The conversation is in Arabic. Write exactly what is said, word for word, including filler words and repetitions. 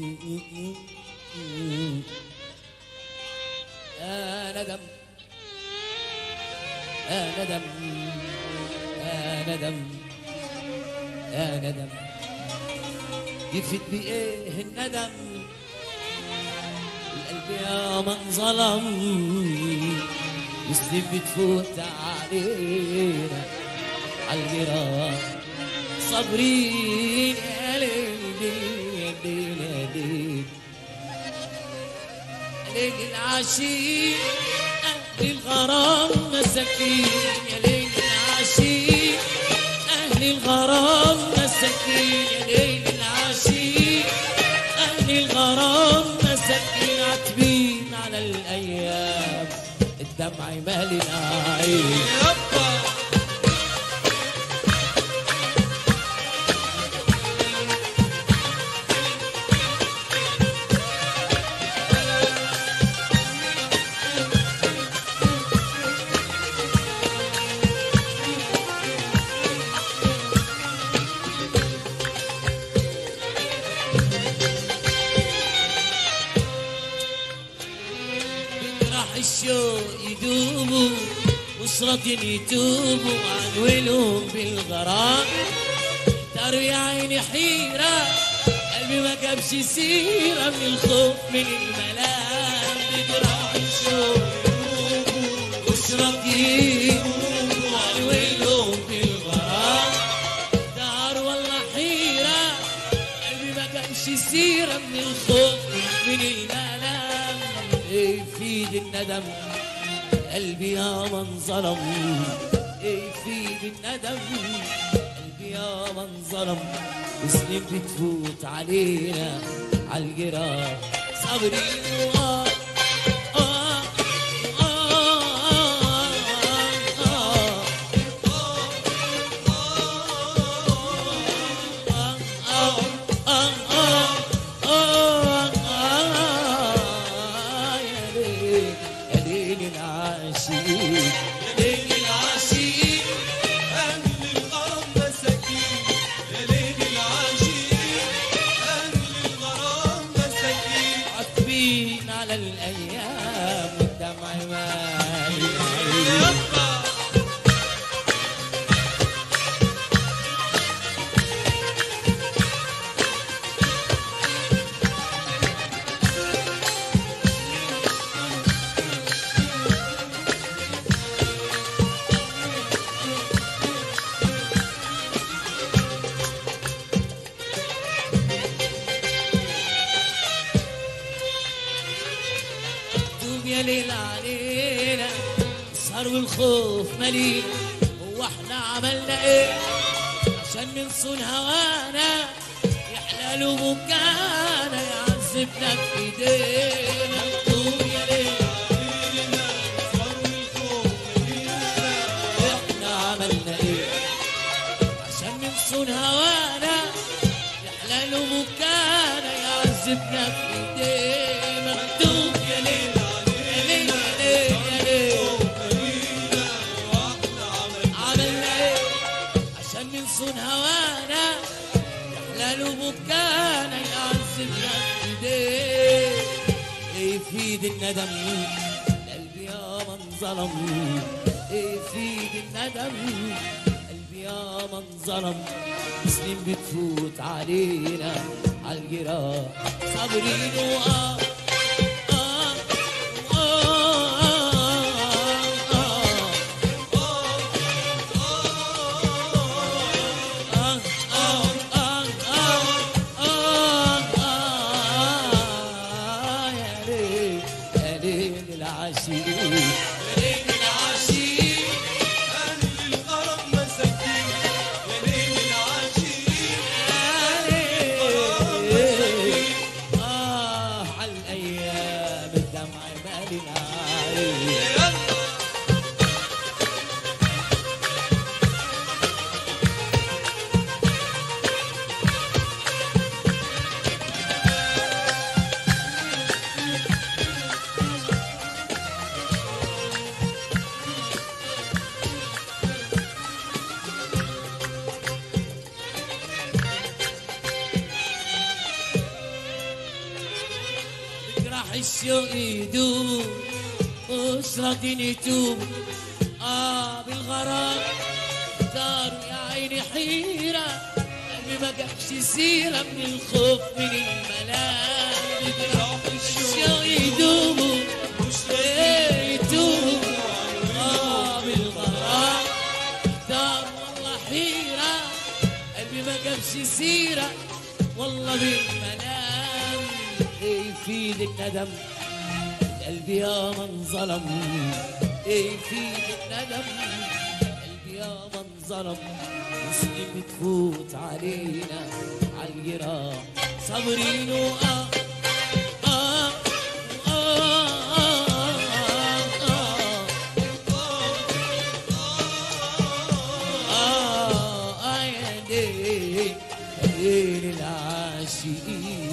يا ندم يا ندم يا ندم يا ندم يفيد بإيه الندم القلب يا من ظلم والسنين بتفوت علينا عالجراح صابرين يا ليل يا ليل يا ليل ليل العشيق أهل الغرام مساكين يا ليل العشيق أهل الغرام مساكين يا ليل العشيق أهل الغرام مساكين عاتبين على الأيام الدمع مالي العين الشوق يدوبوا وصرة يتوبوا عن ولهم بالغرام داروا يا عيني حيرة قلبي ما جابش سيرة من الخوف من الملام بجراح الشوق يدوبوا وصرة يتوبوا عن ولهم بالغرام دار والله حيرة قلبي ما جابش سيرة من الخوف من الملام يفيد الندم قلبي يا من ظلم يفيد الندم قلبي يا من ظلم سنين بتفوت علينا عالجراح صابرين وآه آه آه على الأيام والدمع مالي يا ليل علينا السهر والخوف ملينا هو احنا عملنا ايه عشان ننصون هوانا يحلى له بكانا يعذبنا في ايدينا طول يا ليل علينا السهر والخوف ملينا احنا عملنا ايه عشان ننصون هوانا يحلى له بكانا يعذبنا في ايدينا طول يا ليل ننصون هوانا يحلى له بكانا يعذبنا بايديه يفيد الندم قلبي يا من ظلم يفيد الندم قلبي يا من ظلم سنين بتفوت علينا عالجراح صابرين وآه الشوق يدوب وصرتين يتوب آه بالغرام دار يا عيني حيرة قلبي ما جابش سيرة من الخوف من الملام الشوق يدوب يتوب آه بالغرام دار والله حيرة قلبي ما جابش سيرة والله بالمنام ايه يفيدك ندم قلبي يا من ظلم ايه يفيدك ندم قلبي يا من ظلم وسنين بتفوت علينا عالجراح صابرين وآه آه آه آه آه يا ليل يا ليل العاشقين